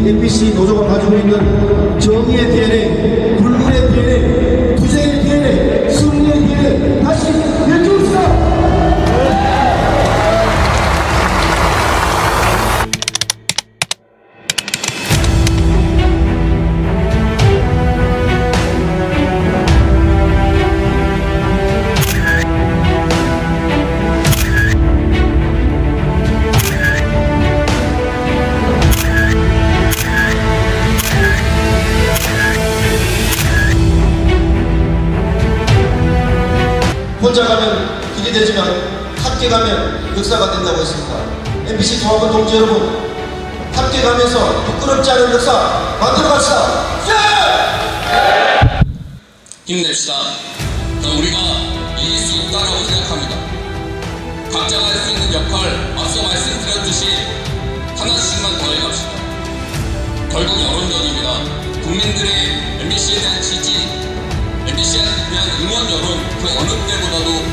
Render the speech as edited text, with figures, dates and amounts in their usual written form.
MBC 노조가 가지고 있는 정의의 DNA, 불문의 DNA, 투쟁의 DNA, 승리의 DNA 다시 일으킵시다. 혼자 가면 길이 되지만 함께 가면 역사가 된다고 했습니다. MBC 조합원 동지 여러분, 함께 가면서 부끄럽지 않은 역사 만들어 갑시다. 힘냅시다. 우리가 이길 수 있다고 생각합니다. 각자가 할 수 있는 역할, 앞서 말씀드렸듯이 하나씩만 더 해갑시다. 결국 여론전입니다. 국민들의 MBC에 대한 지지, MBC에 대한 응원 여론 그 어느 때보다도